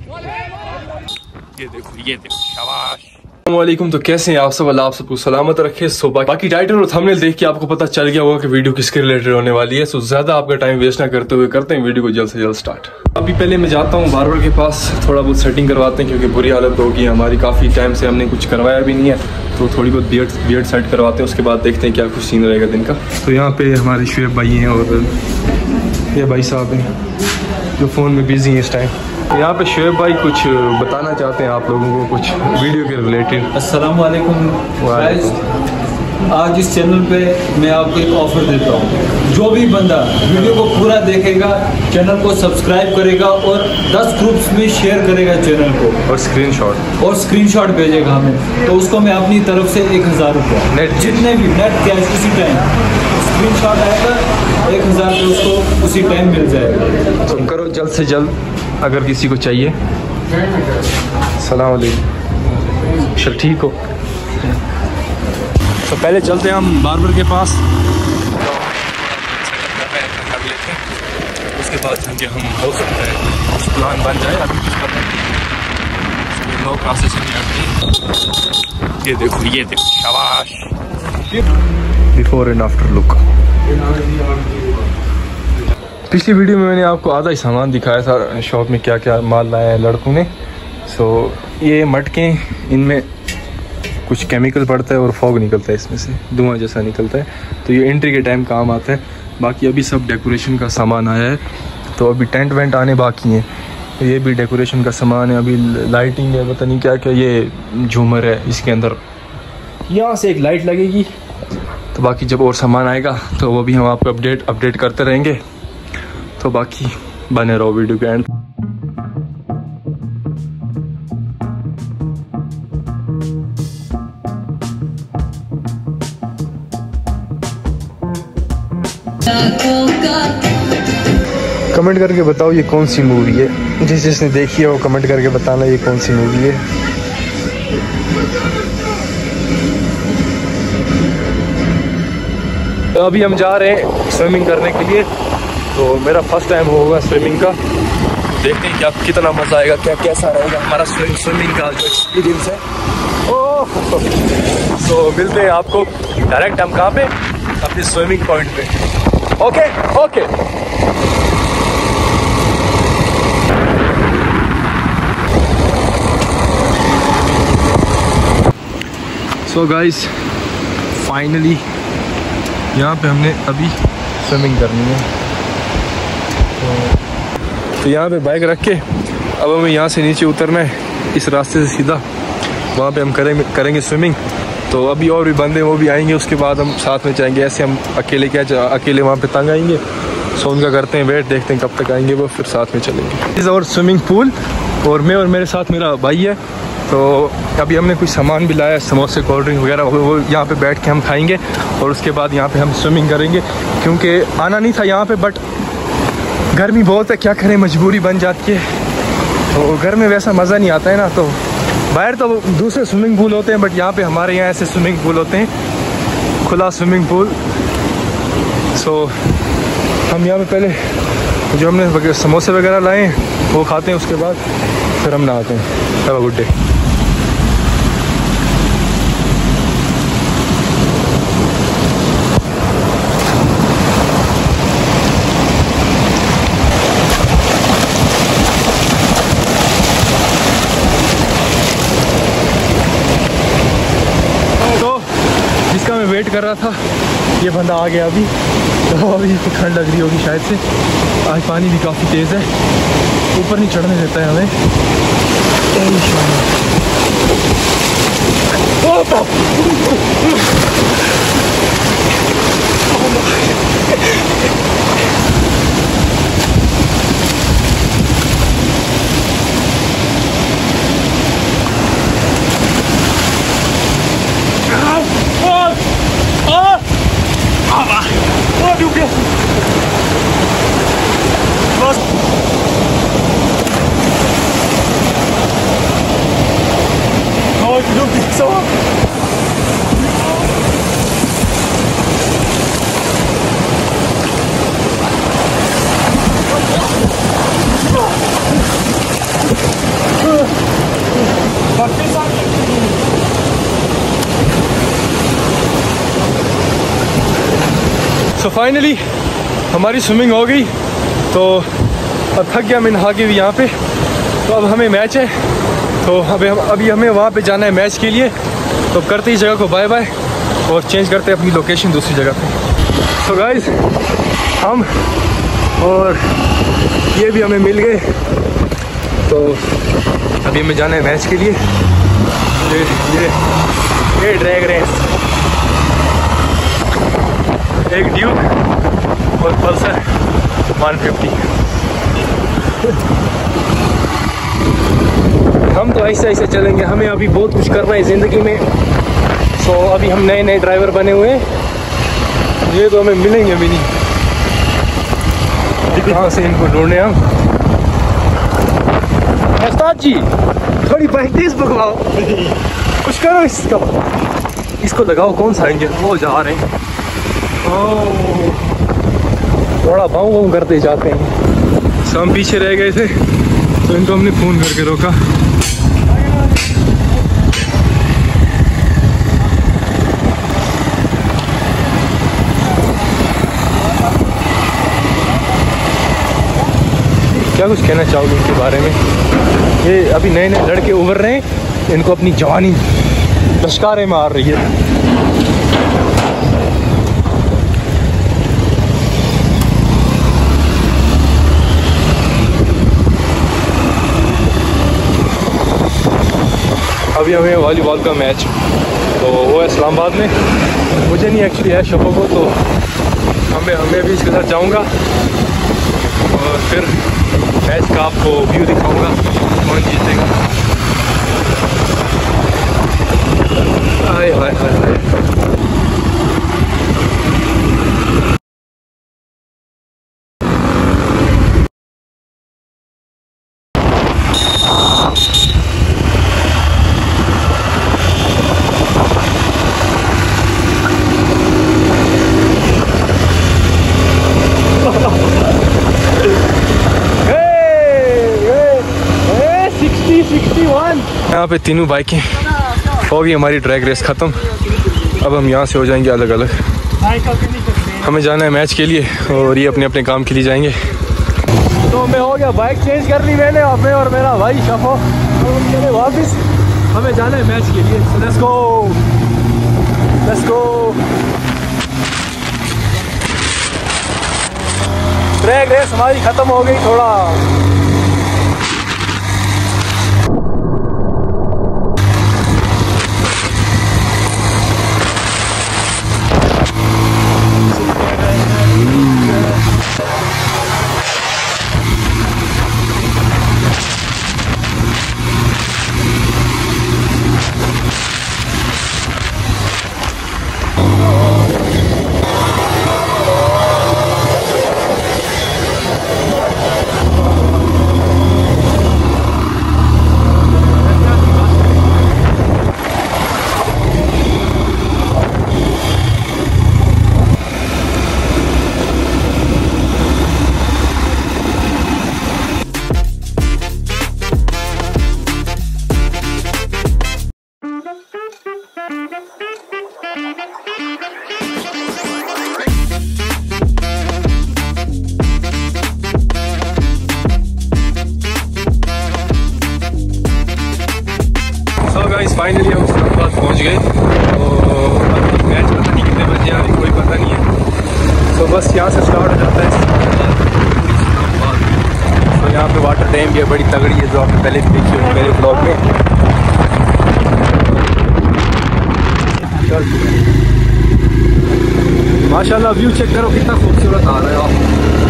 ये देखो शाबाश। अस्सलामुअलैकुम, तो कैसे हैं आप सब? अल्लाह आप सबको सलामत रखे। सो बाकी टाइटल और थंबनेल देख के आपको पता चल गया होगा कि वीडियो किसके रिलेटेड होने वाली है। सो ज्यादा आपका टाइम वेस्ट ना करते हुए करते हैं वीडियो को जल्द से जल्द स्टार्ट। अभी पहले मैं जाता हूँ बार्बर के पास, थोड़ा बहुत सेटिंग करवाते हैं क्योंकि बुरी हालत हो गई हमारी, काफ़ी टाइम से हमने कुछ करवाया भी नहीं है। तो थोड़ी बहुत बियर्ड सेट करवाते हैं, उसके बाद देखते हैं क्या कुछ सीन रहेगा दिन का। तो यहाँ पे हमारे शुएब भाई हैं और ये भाई साहब हैं जो फ़ोन में बिजी हैं इस टाइम। यहाँ पे शुएब भाई कुछ बताना चाहते हैं आप लोगों को कुछ वीडियो के रिलेटेड। अस्सलाम वालेकुम गाइस, आज इस चैनल पे मैं आपको एक ऑफर देता हूँ। जो भी बंदा वीडियो को पूरा देखेगा, चैनल को सब्सक्राइब करेगा और 10 ग्रुप्स में शेयर करेगा चैनल को और स्क्रीनशॉट भेजेगा हमें, तो उसको मैं अपनी तरफ से 1000 रुपया नेट, जितने भी नेट कैश उसी टाइम स्क्रीनशॉट आएगा 1000 रुपये उसको उसी टाइम मिल जाएगा। तो करो जल्द से जल्द अगर किसी को चाहिए। सलाम अलैकुम। चल ठीक हो। तो पहले चलते हैं हम बार्बर के पास, कर लेते हैं, उसके बाद जाके हम हो सकता है कुछ प्लान बन जाए। अभी कुछ पता नहीं, नो क्लासेस नहीं आती। ये देखो शाबाश। Before and after look. पिछली वीडियो में मैंने आपको आधा ही सामान दिखाया था शॉप में क्या क्या माल लाया है लड़कों ने। सो ये मटके, इनमें कुछ केमिकल पड़ता है और फॉग निकलता है, इसमें से धुआं जैसा निकलता है, तो ये एंट्री के टाइम काम आता है। बाकी अभी सब डेकोरेशन का सामान आया है, तो अभी टेंट वेंट आने बाकी हैं। ये भी डेकोरेशन का सामान है, अभी लाइटिंग है, पता नहीं क्या क्या, ये झूमर है, इसके अंदर यहाँ से एक लाइट लगेगी। तो बाकी जब और सामान आएगा तो वो भी हम आपको अपडेट करते रहेंगे। तो बाकी बने रहो वीडियो के एंड। कमेंट करके बताओ ये कौन सी मूवी है, जिसने देखी है वो कमेंट करके बताना ये कौन सी मूवी है। तो अभी हम जा रहे हैं स्विमिंग करने के लिए। तो मेरा फर्स्ट टाइम होगा स्विमिंग का, देखते हैं क्या कितना मज़ा आएगा, क्या कैसा रहेगा हमारा स्विमिंग का जो एक्सपीरियंस है। ओह तो मिलते हैं आपको डायरेक्ट हम कहाँ पे, अपने स्विमिंग पॉइंट पे। ओके। सो गाइस फाइनली यहाँ पे हमने अभी स्विमिंग करनी है। तो यहाँ पे बाइक रख के अब हमें यहाँ से नीचे उतरना है, इस रास्ते से सीधा वहाँ पे हम करेंगे स्विमिंग। तो अभी और भी बंदे वो भी आएंगे, उसके बाद हम साथ में जाएंगे। ऐसे हम अकेले वहाँ पे तंग आएंगे। सो उनका करते हैं वेट, देखते हैं कब तक आएंगे वो, फिर साथ में चलेंगे। इस और स्विमिंग पूल, और मैं और मेरे साथ मेरा भाई है। तो अभी हमने कुछ सामान भी लाया है, समोसे कोल्ड ड्रिंक वगैरह, वो यहाँ पे बैठ के हम खाएंगे और उसके बाद यहाँ पे हम स्विमिंग करेंगे। क्योंकि आना नहीं था यहाँ पे, बट गर्मी बहुत है, क्या करें, मजबूरी बन जाती है। तो घर में वैसा मज़ा नहीं आता है ना। तो बाहर तो दूसरे स्विमिंग पूल होते हैं, बट यहाँ पे हमारे यहाँ ऐसे स्विमिंग पूल होते हैं, खुला स्विमिंग पूल। सो हम यहाँ पे पहले जो हमने समोसे वगैरह लाए हैं वो खाते हैं, उसके बाद फिर हम नहाते हैं। Have a good day. जिसका मैं वेट कर रहा था ये बंदा आ गया अभी। तो अभी ठंड लग रही होगी शायद से, आज पानी भी काफ़ी तेज़ है, ऊपर नहीं चढ़ने देता है हमें। सो फाइनली हमारी स्विमिंग हो गई, तो अब थक गया मैं नहा के भी यहाँ पे। तो अब हमें मैच है, तो अभी हमें वहाँ पे जाना है मैच के लिए। तो करते ही जगह को बाय बाय और चेंज करते हैं अपनी लोकेशन दूसरी जगह पे। सो गाइस हम और ये भी हमें मिल गए, तो अभी हमें जाना है मैच के लिए। ये ड्रैग रेस, एक ड्यूक और पल्सर 150। हम तो ऐसे ऐसे चलेंगे, हमें अभी बहुत कुछ करना है ज़िंदगी में। सो अभी हम नए नए ड्राइवर बने हुए हैं, ये तो हमें मिलेंगे भी नहीं, कहाँ से इनको ढूंढने हम। उस्ताद जी थोड़ी प्रैक्टिस पकड़ाओ, कुछ करो इसको लगाओ। कौन सा इंजन? वो जा रहे हैं, थोड़ा भाव भाव करते जाते हैं। सो हम पीछे रह गए थे, तो इनको हमने फ़ोन करके रोका। क्या कुछ कहना चाहोगे इनके बारे में? ये अभी नए नए लड़के उभर रहे हैं, इनको अपनी जवानी लश्कारे में आ रही है। अभी हमें वॉलीबॉल का मैच, तो वो है इस्लामाबाद में, मुझे नहीं एक्चुअली है शफो को, तो हमें भी इसके साथ जाऊंगा और फिर मैच का आपको व्यू दिखाऊंगा कौन जीतेगा। हाय हाय हाय हाय। यहाँ पे तीनों बाइकें हो गई हमारी ड्रैग रेस ख़त्म। अब हम यहाँ से हो जाएंगे अलग अलग, हमें जाना है मैच के लिए और ये अपने अपने काम के लिए जाएंगे। तो मैं हो गया, बाइक चेंज कर ली मैंने, अब मैं और मेरा भाई शफो चले वापस, हमें जाना है मैच के लिए। Let's go let's go. Drag race हमारी ख़त्म हो गई थोड़ा। फाइनली हम इस्लामाबाद पहुँच गए, तो मैच पता नहीं कितने बजे आ रही कोई पता नहीं है। तो बस यहाँ से स्टार्ट हो जाता है इस्लामाबाद। तो यहाँ पे वाटर डैम भी है, बड़ी तगड़ी है, जो आपने पहले भी देखी होगी मेरे ब्लॉग में। माशाल्लाह व्यू चेक करो कितना खूबसूरत आ रहा है आप।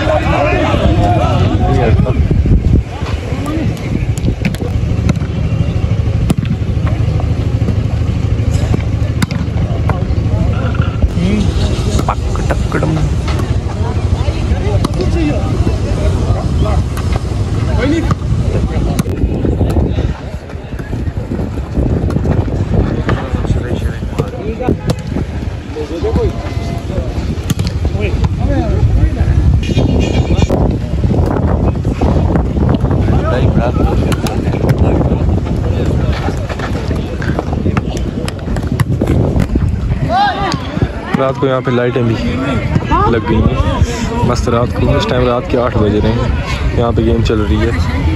रात को यहाँ पे लाइटें भी लग गई हैं। मस्त रात को, इस टाइम रात के 8 बज रहे हैं, यहाँ पे गेम चल रही है।